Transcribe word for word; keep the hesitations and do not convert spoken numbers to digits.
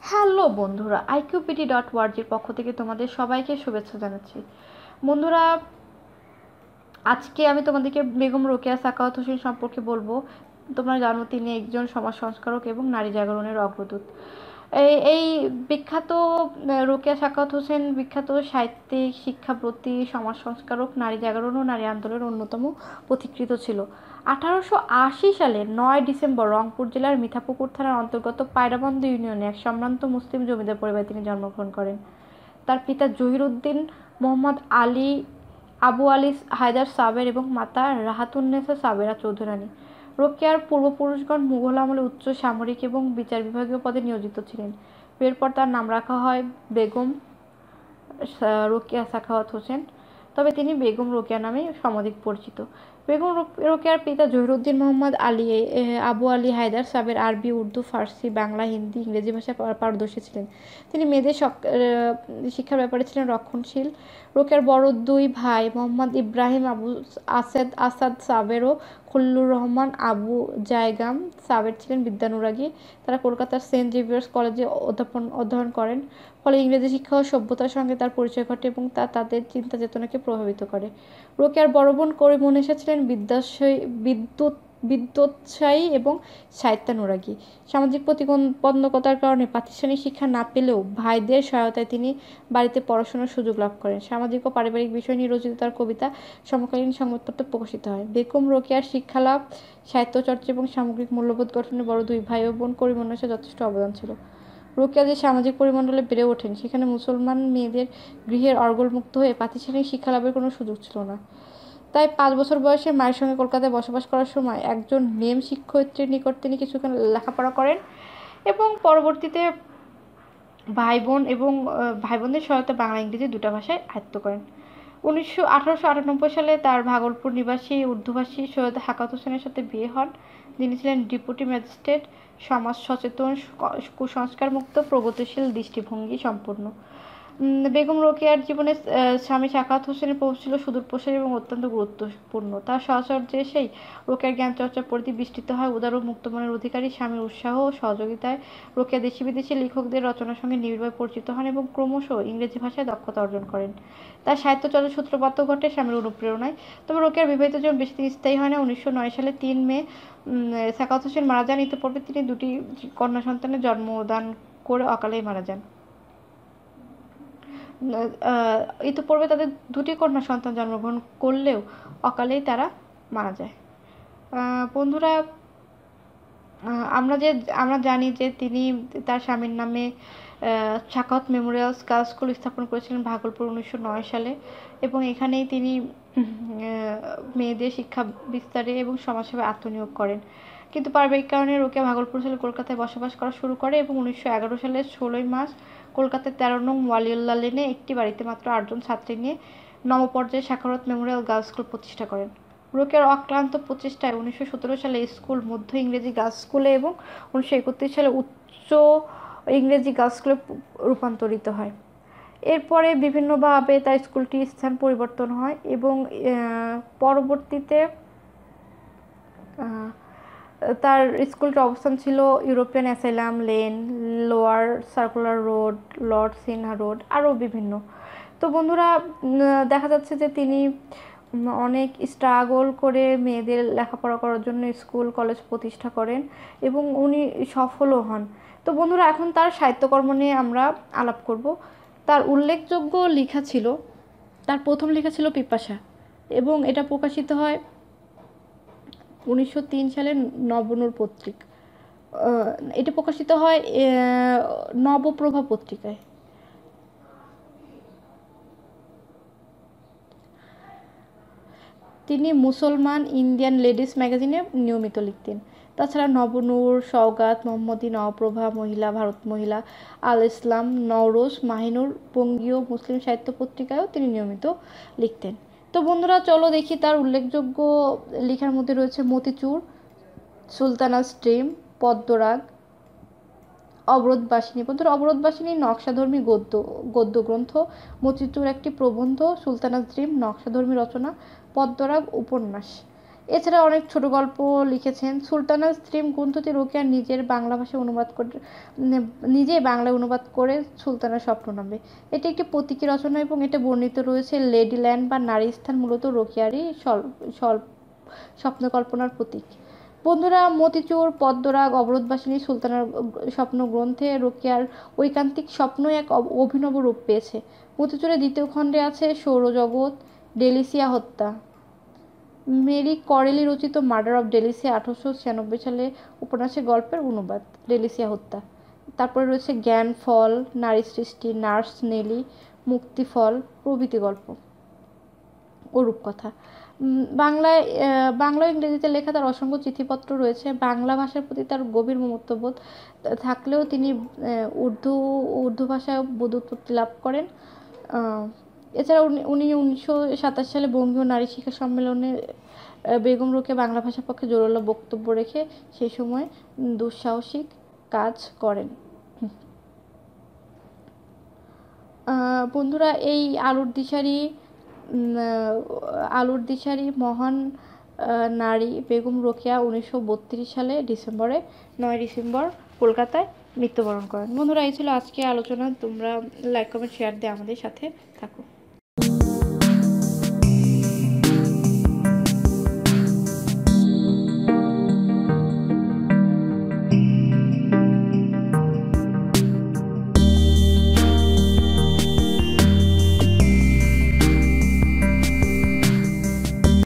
Hello বন্ধুরা, আইকিউবিডি dot ওয়ার্জির পক্ষ থেকে তোমাদের সবাইকে শুভেচ্ছা জানাচ্ছি। বন্ধুরা, আজকে আমি তোমাদেরকে বেগম রোকেয়া সাখাওয়াত হোসেন সম্পর্কে বলবো। তোমরা জানো তিনি একজন সমাজ সংস্কারক এবং নারী জাগরণের অগ্রদূত। এই এই বিখ্যাত রোকেয়া সাখাওয়াত হোসেন বিখ্যাত সাহিত্যিক, শিক্ষাব্রতী, সমাজ সংস্কারক, নারী জাগরণ ও নারী আন্দোলনের অন্যতম পথিকৃৎ ছিল। আঠারোশো আশি সালে নয় ডিসেম্বর রংপুর জেলার মিঠাপুকুর থানার অন্তর্গত পায়রাবন্দ ইউনিয়নে এক সম্ভ্রান্ত মুসলিম জমিদার পরিবারে তিনি জন্মগ্রহণ করেন। তার পিতা জহিরুদ্দিন মোহাম্মদ আলী আবু আলী হায়দার সাবের এবং মাতা রাহাতুন্নেসা সাবেরা চৌধুরানী। রোকেয়ার পূর্বপুরুষগণ মুঘল আমলে উচ্চ সামরিক এবং বিচার বিভাগীয় পদে নিয়োজিত ছিলেন। এরপর তার নাম রাখা হয় বেগম রোকেয়া সাখাওয়াত হোসেন, তবে তিনি বেগম রোকেয়া নামে সমধিক পরিচিত। বেগম রোকেয়ার পিতা জহিরুদ্দিন মোহাম্মদ আলী আবু আলী হায়দার সাবের আরবি, উর্দু, ফার্সি, বাংলা, হিন্দি, ইংরেজি ভাষায় পারদর্শী ছিলেন। তিনি মেয়েদের শিক্ষার ব্যাপারে ছিলেন রক্ষণশীল। রোকেয়ার বড় দুই ভাই মোহাম্মদ ইব্রাহিম আবু আসাদ আসাদ সাবের ও খলিলুর রহমান আবু জায়গাম সাবের ছিলেন বিদ্যানুরাগী। তারা কলকাতার সেন্ট জেভিয়ার্স কলেজে অধ্যাপন অধ্যয়ন করেন। ফলে ইংরেজি শিক্ষা ও সভ্যতার সঙ্গে তার পরিচয় ঘটে এবং তা তাদের চিন্তা চেতনাকে প্রভাবিত করে। রোকেয়ার বড় বোন করিমুন্নেসা ছিলেন বিদ্যুৎ বিদ্যোৎসাহী এবং সাহিত্যানুরাগী। সামাজিক প্রতিবন্ধকতার কারণে প্রাতিষ্ঠানিক শিক্ষা না পেলেও ভাইদের সহায়তায় তিনি বাড়িতে পড়াশোনার সুযোগ লাভ করেন। সামাজিক ও পারিবারিক বিষয় নিয়ে রচিত তার কবিতা সমকালীন সংবাদপত্রে প্রকাশিত হয়। বেগম রোকেয়ার শিক্ষালাভ, সাহিত্যচর্চা এবং সামগ্রিক মূল্যবোধ গঠনে বড় দুই ভাই ও বোন করিমুন্নেসার যথেষ্ট অবদান ছিল। রোকেয়া যে সামাজিক পরিমণ্ডলে বেড়ে ওঠেন, সেখানে মুসলমান মেয়েদের গৃহের অর্গলমুক্ত হয়ে প্রাতিষ্ঠানিক শিক্ষা লাভের কোনো সুযোগ ছিল না। তাই পাঁচ বছর বয়সে মায়ের সঙ্গে কলকাতায় বসবাস করার সময় একজন মেম শিক্ষয়িত্রীর নিকট তিনি কিছুক্ষণ লেখাপড়া করেন এবং পরবর্তীতে ভাই বোন এবং ভাই বোনদের সহায়তা বাংলা ইংরেজি দুটো ভাষায় আয়ত্ত করেন। উনিশশো আঠারোশো আটানব্বই সালে তার ভাগলপুর নিবাসী উর্দুভাষী সৈয়দ সাখাওয়াত হোসেনের সাথে বিয়ে হন, যিনি ছিলেন ডেপুটি ম্যাজিস্ট্রেট, সমাজ সচেতন, কুসংস্কারমুক্ত, প্রগতিশীল দৃষ্টিভঙ্গি সম্পন্ন। বেগম রোকেয়ার জীবনে স্বামী সাখাওয়াত হোসেনের প্রভাব ছিল সুদূরপ্রসারী এবং অত্যন্ত গুরুত্বপূর্ণ। তার সাহচর্যে সেই রোকেয়ার জ্ঞান চর্চার পরিধি বিস্তৃত হয়। উদার ও মুক্তমনের অধিকারী স্বামীর উৎসাহ ও সহযোগিতায় রোকেয়া দেশি বিদেশি লেখকদের রচনার সঙ্গে নিবিড়ভাবে পরিচিত হন এবং ক্রমশ ইংরেজি ভাষায় দক্ষতা অর্জন করেন। তার সাহিত্য চর্চার সূত্রপাতও ঘটে স্বামীর অনুপ্রেরণায়। তবে রোকেয়ার বিবাহিত জীবন বেশি দিন স্থায়ী হয় না। উনিশশো নয় সালে তিন মে সাখাওয়াত হোসেন মারা যান। ইতিপূর্বে তিনি দুটি কন্যা সন্তানের জন্মদান করে অকালেই মারা যান। ইতিপূর্বে তাদের দুটি কন্যা সন্তান জন্মগ্রহণ করলেও অকালেই তারা মারা যায়। বন্ধুরা, আমরা যে আমরা জানি যে তিনি তার স্বামীর নামে সাখাওয়াত মেমোরিয়াল গার্লস স্কুল স্থাপন করেছিলেন ভাগলপুর উনিশশো নয় সালে এবং এখানেই তিনি মেয়েদের শিক্ষা বিস্তারে এবং সমাজসেবায় আত্মনিয়োগ করেন। কিন্তু পারিবারিক কারণে রোকেয়া ভাগলপুর ছেড়ে কলকাতায় বসবাস করা শুরু করে এবং উনিশশো এগারো সালের ষোলোই মার্চ কলকাতার তেরো নং ওয়ালিউল্লাহ লেনে একটি বাড়িতে মাত্র আটজন ছাত্রী নিয়ে নবপর্যায়ে সাখাওয়াত মেমোরিয়াল গার্লস স্কুল প্রতিষ্ঠা করেন। রোকেয়ার অক্লান্ত প্রচেষ্টায় উনিশশো সতেরো সালে স্কুল মধ্য ইংরেজি গার্লস স্কুলে এবং উনিশশো একত্রিশ সালে উচ্চ ইংরেজি গার্লস স্কুলে রূপান্তরিত হয়। এরপরে বিভিন্নভাবে তার স্কুলটির স্থান পরিবর্তন হয় এবং পরবর্তীতে তার স্কুলটির অবস্থান ছিল European asylum lane, lower circular road, lord Sinha road, আরও বিভিন্ন। তো বন্ধুরা, দেখা যাচ্ছে যে তিনি অনেক স্ট্রাগল করে মেয়েদের লেখাপড়া করার জন্য স্কুল কলেজ প্রতিষ্ঠা করেন এবং উনি সফলও হন। তো বন্ধুরা, এখন তার সাহিত্যকর্ম নিয়ে আমরা আলাপ করব। তার উল্লেখযোগ্য লেখা ছিল, তার প্রথম লেখা ছিল পিপাসা এবং এটা প্রকাশিত হয় উনিশশো তিন সালে নবনূর পত্রিকা এটা প্রকাশিত হয় নবপ্রভা পত্রিকায়। তিনি মুসলমান ইন্ডিয়ান লেডিস ম্যাগাজিনে নিয়মিত লিখতেন। তাছাড়া নবনূর, সওগাত, মোহাম্মদী, নবপ্রভা, মহিলা, ভারত মহিলা, আল ইসলাম, নওরোজ, মাহিনুর, বঙ্গীয় মুসলিম সাহিত্য পত্রিকায়ও তিনি নিয়মিত লিখতেন। তো বন্ধুরা, চলো দেখি তার উল্লেখযোগ্য লেখার মধ্যে রয়েছে মতিচুর, সুলতানা স্ট্রিম, পদ্মরাগ, অবরোধবাসিনী। বন্ধুরা, অবরোধবাসিনী নকশাধর্মী গদ্য গদ্যগ্রন্থ, মতিচুর একটি প্রবন্ধ, সুলতানা স্ট্রিম নকশাধর্মী রচনা, পদ্মরাগ উপন্যাস। এছাড়া অনেক ছোট গল্প লিখেছেন। সুলতানা স্ত্রী গ্রন্থটি রোকেয়া নিজের বাংলা ভাষায় অনুবাদ করে নিজেই বাংলায় অনুবাদ করে সুলতানার স্বপ্ন নামে। এটি একটি প্রতীকী রচনা এবং এটা বর্ণিত রয়েছে লেডিল্যান্ড বা নারী স্থান মূলত রোকেয়ারই স্বপ্ন কল্পনার প্রতীক। বন্ধুরা, মতিচুর, পদ্মরাগ, অবরোধবাসিনী, সুলতানার স্বপ্ন গ্রন্থে রোকেয়ার ঐকান্তিক স্বপ্ন এক অভিনব রূপ পেয়েছে। মতিচুরের দ্বিতীয় খণ্ডে আছে সৌরজগৎ, ডেলিসিয়া হত্যা। মেরি করেলি রচিত মার্ডার অফ ডেলিসিয়া আঠারোশো ছিয়ানব্বই সালে উপন্যাসের গল্পের অনুবাদ ডেলিসিয়া হত্যা। তারপরে রয়েছে জ্ঞান ফল, নারী সৃষ্টি, নার্স নেলি, মুক্তিফল প্রভৃতি গল্প ও রূপকথা। বাংলায় বাংলা ইংরেজিতে লেখা তার অসংখ্য চিঠিপত্র রয়েছে। বাংলা ভাষার প্রতি তার গভীর মমত্ববোধ থাকলেও তিনি উর্দু উর্দু ভাষায় বোধোৎপত্তি লাভ করেন। এছাড়া উনি উনিশশো সাতাশ সালে বঙ্গীয় নারী শিক্ষা সম্মেলনে বেগম রোকেয়া বাংলা ভাষার পক্ষে জোরালো বক্তব্য রেখে সেই সময় দুঃসাহসিক কাজ করেন। বন্ধুরা, এই আলোর দিশারি আলোর দিশারি মহান নারী বেগম রোকেয়া উনিশশো বত্রিশ সালে ডিসেম্বরে নয় ডিসেম্বর কলকাতায় মৃত্যুবরণ করেন। বন্ধুরা, এই ছিল আজকে আলোচনা। তোমরা লাইক কমেন্ট শেয়ার দিয়ে আমাদের সাথে থাকো।